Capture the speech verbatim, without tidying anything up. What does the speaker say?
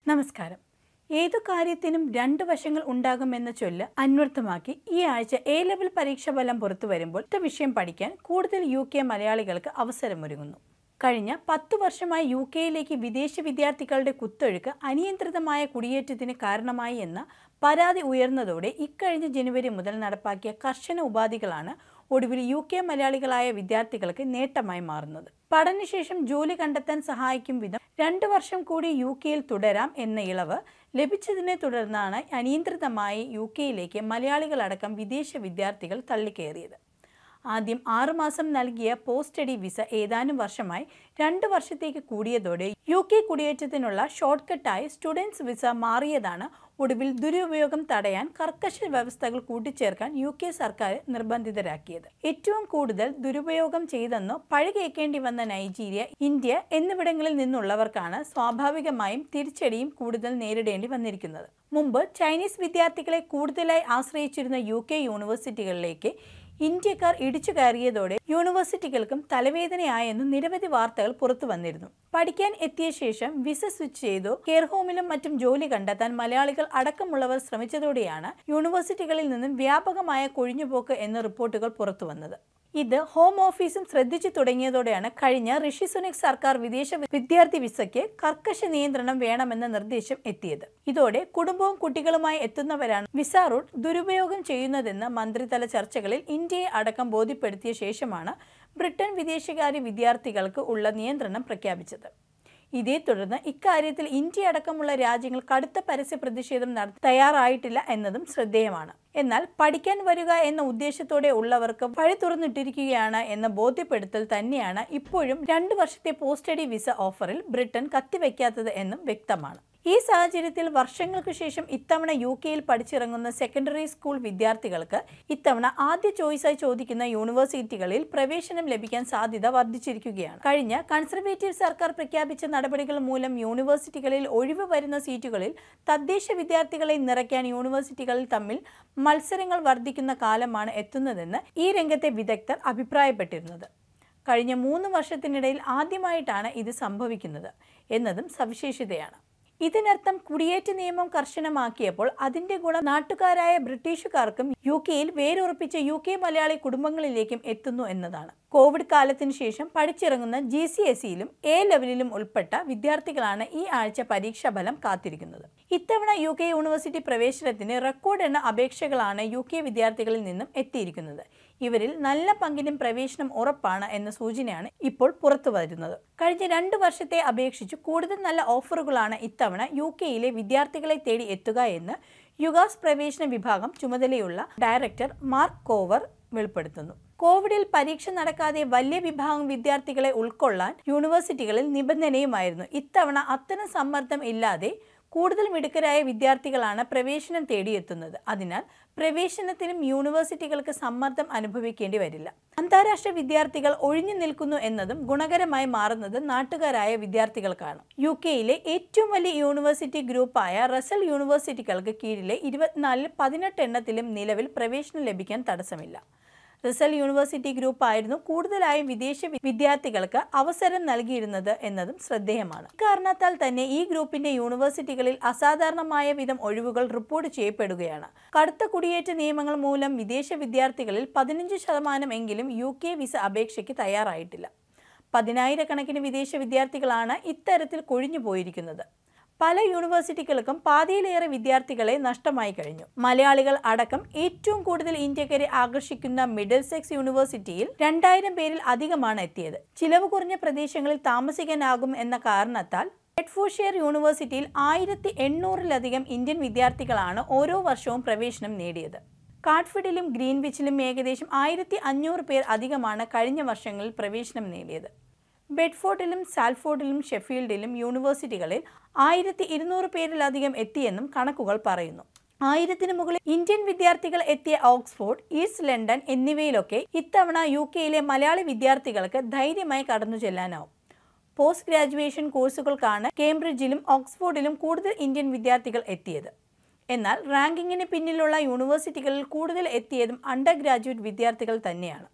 നമസ്കാരം. ഏതു കാര്യത്തിനും രണ്ട് വശങ്ങൾ ഉണ്ടാകുമെന്ന ചൊല്ല് അന്വർത്ഥമാക്കി ഈ ആഴ്ച എ ലെവൽ പരീക്ഷാ ഫലം പുറത്തു വരുമ്പോൾ ഇത്ത വിഷയം പഠിക്കാൻ കൂടുതൽ യു കെ മലയാളികൾക്ക് അവസരമൊരുങ്ങുന്നു. കഴിഞ്ഞ പത്തു വർഷമായി യു കെയിലേക്ക് വിദേശ വിദ്യാർത്ഥികളുടെ കുത്തൊഴുക്ക് അനിയന്ത്രിതമായ കുടിയേറ്റത്തിന് കാരണമായി എന്ന പരാതി ഉയർന്നതോടെ ഇക്കഴിഞ്ഞ ജനുവരി മുതൽ നടപ്പാക്കിയ കർശന ഉപാധികളാണ് ഒടുവിൽ യു കെ മലയാളികളായ വിദ്യാർത്ഥികൾക്ക് നേട്ടമായി മാറുന്നത്. പഠനശേഷം ജോലി കണ്ടെത്താൻ സഹായിക്കും വിധം രണ്ട് വർഷം കൂടി യു കെയിൽ തുടരാം എന്ന ഇളവ് ലഭിച്ചതിനെ തുടർന്നാണ് അനിയന്ത്രിതമായി യു കെയിലേക്ക് മലയാളികളടക്കം വിദേശ വിദ്യാർത്ഥികൾ തള്ളിക്കയറിയത്. ആദ്യം ആറുമാസം നൽകിയ പോസ്റ്റ് സ്റ്റഡി വിസ ഏതാനും വർഷമായി രണ്ട് വർഷത്തേക്ക് കൂടിയതോടെ യു കെ കുടിയേറ്റത്തിനുള്ള ഷോർട്ട് കട്ടായി സ്റ്റുഡൻസ് വിസ മാറിയതാണ് ഒടുവിൽ ദുരുപയോഗം തടയാൻ കർക്കശ വ്യവസ്ഥകൾ കൂട്ടിച്ചേർക്കാൻ യു കെ സർക്കാർ നിർബന്ധിതരാക്കിയത്. ഏറ്റവും കൂടുതൽ ദുരുപയോഗം ചെയ്തെന്നോ പഴി കേൾക്കേണ്ടി വന്ന നൈജീരിയ, ഇന്ത്യ എന്നിവിടങ്ങളിൽ നിന്നുള്ളവർക്കാണ് സ്വാഭാവികമായും തിരിച്ചടിയും കൂടുതൽ നേരിടേണ്ടി വന്നിരിക്കുന്നത്. മുമ്പ് ചൈനീസ് വിദ്യാർത്ഥികളെ കൂടുതലായി ആശ്രയിച്ചിരുന്ന യു കെ യൂണിവേഴ്സിറ്റികളിലേക്ക് ഇന്ത്യക്കാർ ഇടിച്ചു കയറിയതോടെ യൂണിവേഴ്സിറ്റികൾക്കും തലവേദനയായെന്ന് നിരവധി വാർത്തകൾ പുറത്തു വന്നിരുന്നു. പഠിക്കാൻ എത്തിയ ശേഷം വിസ സ്വിച്ച് ചെയ്തോ കെയർ ഹോമിലും മറ്റും ജോലി കണ്ടെത്താൻ മലയാളികൾ അടക്കമുള്ളവർ ശ്രമിച്ചതോടെയാണ് യൂണിവേഴ്സിറ്റികളിൽ നിന്നും വ്യാപകമായ കൊഴിഞ്ഞുപോക്ക് എന്ന റിപ്പോർട്ടുകൾ പുറത്തു വന്നത്. ഇത് ഹോം ഓഫീസും ശ്രദ്ധിച്ചു തുടങ്ങിയതോടെയാണ് കഴിഞ്ഞ ഋഷി സുനക് സർക്കാർ വിദേശ വിദ്യാർത്ഥി വിസയ്ക്ക് കർക്കശ നിയന്ത്രണം വേണമെന്ന നിർദ്ദേശം എത്തിയത്. ഇതോടെ കുടുംബവും കുട്ടികളുമായി എത്തുന്നവരാണ് വിസ റൂട്ട് ദുരുപയോഗം ചെയ്യുന്നതെന്ന് മന്ത്രിതല ചർച്ചകളിൽ ഇന്ത്യയെ അടക്കം ബോധ്യപ്പെടുത്തിയ ശേഷമാണ് ബ്രിട്ടൻ വിദേശകാര്യ വിദ്യാർത്ഥികൾക്ക് ഉള്ള നിയന്ത്രണം പ്രഖ്യാപിച്ചത്. ഇതേ തുടർന്ന് ഇക്കാര്യത്തിൽ ഇന്ത്യ അടക്കമുള്ള രാജ്യങ്ങൾ കടുത്ത പരസ്യ പ്രതിഷേധം നടത്താൻ തയ്യാറായിട്ടില്ല എന്നതും ശ്രദ്ധേയമാണ്. എന്നാൽ പഠിക്കാൻ വരിക എന്ന ഉദ്ദേശത്തോടെ ഉള്ളവർക്ക് വഴി തുറന്നിട്ടിരിക്കുകയാണ് എന്ന ബോധ്യപ്പെടുത്തൽ തന്നെയാണ് ഇപ്പോഴും രണ്ട് വർഷത്തെ പോസ്റ്റ് സ്റ്റഡി വിസ ഓഫറിൽ ബ്രിട്ടൻ കത്തിവെക്കാത്തത് എന്നും വ്യക്തമാണ്. ഈ സാഹചര്യത്തിൽ വർഷങ്ങൾക്ക് ശേഷം ഇത്തവണ യു കെയിൽ പഠിച്ചിറങ്ങുന്ന സെക്കൻഡറി സ്കൂൾ വിദ്യാർത്ഥികൾക്ക് ഇത്തവണ ആദ്യ ചോയ്സായി ചോദിക്കുന്ന യൂണിവേഴ്സിറ്റികളിൽ പ്രവേശനം ലഭിക്കാൻ സാധ്യത വർദ്ധിച്ചിരിക്കുകയാണ്. കഴിഞ്ഞ കൺസർവേറ്റീവ് സർക്കാർ പ്രഖ്യാപിച്ച നടപടികൾ മൂലം യൂണിവേഴ്സിറ്റികളിൽ ഒഴിവ് വരുന്ന സീറ്റുകളിൽ തദ്ദേശ വിദ്യാർത്ഥികളെ നിറയ്ക്കാൻ യൂണിവേഴ്സിറ്റികളിൽ തമ്മിൽ മത്സരങ്ങൾ വർദ്ധിക്കുന്ന കാലമാണ് എത്തുന്നതെന്ന് ഈ രംഗത്തെ വിദഗ്ധർ അഭിപ്രായപ്പെട്ടിരുന്നത്. കഴിഞ്ഞ മൂന്ന് വർഷത്തിനിടയിൽ ആദ്യമായിട്ടാണ് ഇത് സംഭവിക്കുന്നത് എന്നതും സവിശേഷതയാണ്. ഇതിനർത്ഥം കുടിയേറ്റ നിയമം കർശനമാക്കിയപ്പോൾ അതിന്റെ ഗുണം നാട്ടുകാരായ ബ്രിട്ടീഷുകാർക്കും യു കെയിൽ വേരുറപ്പിച്ച യു കെ മലയാളി കുടുംബങ്ങളിലേക്കും എത്തുന്നു എന്നതാണ്. കോവിഡ് കാലത്തിന് ശേഷം പഠിച്ചിറങ്ങുന്ന ജി സി എസ് സിയിലും എ ലെവലിലും ഉൾപ്പെട്ട വിദ്യാർത്ഥികളാണ് ഈ ആഴ്ച പരീക്ഷാ ഫലം കാത്തിരിക്കുന്നത്. ഇത്തവണ യു കെ യൂണിവേഴ്സിറ്റി പ്രവേശനത്തിന് റെക്കോർഡ് എണ്ണ അപേക്ഷകളാണ് യു കെ വിദ്യാർത്ഥികളിൽ നിന്നും എത്തിയിരിക്കുന്നത്. ഇവരിൽ നല്ല പങ്കിനും പ്രവേശനം ഉറപ്പാണ് എന്ന സൂചനയാണ് ഇപ്പോൾ പുറത്തു വരുന്നത്. കഴിഞ്ഞ രണ്ട് വർഷത്തെ അപേക്ഷിച്ച് കൂടുതൽ നല്ല ഓഫറുകളാണ് ഇത്തവണ യു കെയിലെ വിദ്യാർത്ഥികളെ തേടി എത്തുക എന്ന് യുഗാസ് പ്രവേശന വിഭാഗം ചുമതലയുള്ള ഡയറക്ടർ മാർക്ക് കോവർ വെളിപ്പെടുത്തുന്നു. കോവിഡിൽ പരീക്ഷ നടക്കാതെ വലിയ വിഭാഗം വിദ്യാർത്ഥികളെ ഉൾക്കൊള്ളാൻ യൂണിവേഴ്സിറ്റികളിൽ നിബന്ധനയുമായിരുന്നു. ഇത്തവണ അത്തരം സമ്മർദ്ദം ഇല്ലാതെ കൂടുതൽ മിടുക്കരായ വിദ്യാർത്ഥികളാണ് പ്രവേശനം തേടിയെത്തുന്നത്. അതിനാൽ പ്രവേശനത്തിനും യൂണിവേഴ്സിറ്റികൾക്ക് സമ്മർദ്ദം അനുഭവിക്കേണ്ടി വരില്ല. അന്താരാഷ്ട്ര വിദ്യാർത്ഥികൾ ഒഴിഞ്ഞു നിൽക്കുന്നു എന്നതും ഗുണകരമായി മാറുന്നത് നാട്ടുകാരായ വിദ്യാർത്ഥികൾക്കാണ്. യു കെയിലെ ഏറ്റവും വലിയ യൂണിവേഴ്സിറ്റി ഗ്രൂപ്പായ റസൽ യൂണിവേഴ്സിറ്റികൾക്ക് കീഴിലെ ഇരുപത്തിനാലിൽ പതിനെട്ട് എണ്ണത്തിലും നിലവിൽ പ്രവേശനം ലഭിക്കാൻ തടസ്സമില്ല. റസൽ യൂണിവേഴ്സിറ്റി ഗ്രൂപ്പ് ആയിരുന്നു കൂടുതലായും വിദേശ വിദ്യാർത്ഥികൾക്ക് അവസരം നൽകിയിരുന്നത് എന്നതും ശ്രദ്ധേയമാണ്. കാരണത്താൽ തന്നെ ഈ ഗ്രൂപ്പിന്റെ യൂണിവേഴ്സിറ്റികളിൽ അസാധാരണമായ വിധം ഒഴിവുകൾ റിപ്പോർട്ട് ചെയ്യപ്പെടുകയാണ്. കടുത്ത കുടിയേറ്റ നിയമങ്ങൾ മൂലം വിദേശ വിദ്യാർത്ഥികളിൽ പതിനഞ്ച് ശതമാനം എങ്കിലും യു കെ വിസ അപേക്ഷയ്ക്ക് തയ്യാറായിട്ടില്ല. പതിനായിരക്കണക്കിന് വിദേശ വിദ്യാർത്ഥികളാണ് ഇത്തരത്തിൽ കൊഴിഞ്ഞു പോയിരിക്കുന്നത്. പല യൂണിവേഴ്സിറ്റികൾക്കും പാതിയിലേറെ വിദ്യാർത്ഥികളെ നഷ്ടമായി കഴിഞ്ഞു. മലയാളികൾ അടക്കം ഏറ്റവും കൂടുതൽ ഇന്ത്യക്കാരെ ആകർഷിക്കുന്ന മിഡിൽ സെക്സ് യൂണിവേഴ്സിറ്റിയിൽ രണ്ടായിരം പേരിൽ അധികമാണ് എത്തിയത്. ചിലവ് കുറഞ്ഞ പ്രദേശങ്ങളിൽ താമസിക്കാനാകും എന്ന കാരണത്താൽ ബെഡ്ഫോർഡ്ഷയർ യൂണിവേഴ്സിറ്റിയിൽ ആയിരത്തി എണ്ണൂറിലധികം ഇന്ത്യൻ വിദ്യാർത്ഥികളാണ് ഓരോ വർഷവും പ്രവേശനം നേടിയത്. കാട്ട്ഫീൽഡിലും ഗ്രീൻവിച്ചിലും ഏകദേശം ആയിരത്തി അഞ്ഞൂറ് പേർ അധികമാണ് കഴിഞ്ഞ വർഷങ്ങളിൽ പ്രവേശനം നേടിയത്. ബെഡ്ഫോർഡിലും സാൽഫോർഡിലും ഷെഫീൽഡിലും യൂണിവേഴ്സിറ്റികളിൽ ആയിരത്തി ഇരുന്നൂറ് പേരിലധികം എത്തിയെന്നും കണക്കുകൾ പറയുന്നു. ആയിരത്തിന് മുകളിൽ ഇന്ത്യൻ വിദ്യാർത്ഥികൾ എത്തിയ ഓക്സ്ഫോർഡ്, ഈസ്റ്റ് ലണ്ടൻ എന്നിവയിലൊക്കെ ഇത്തവണ യു കെയിലെ മലയാളി വിദ്യാർത്ഥികൾക്ക് ധൈര്യമായി കടന്നു ചെല്ലാനാവും. പോസ്റ്റ് ഗ്രാജുവേഷൻ കോഴ്സുകൾക്കാണ് കേംബ്രിഡ്ജിലും ഓക്സ്ഫോർഡിലും കൂടുതൽ ഇന്ത്യൻ വിദ്യാർത്ഥികൾ എത്തിയത്. എന്നാൽ റാങ്കിങ്ങിന് പിന്നിലുള്ള യൂണിവേഴ്സിറ്റികളിൽ കൂടുതൽ എത്തിയതും അണ്ടർ ഗ്രാജുവേറ്റ് വിദ്യാർത്ഥികൾ തന്നെയാണ്.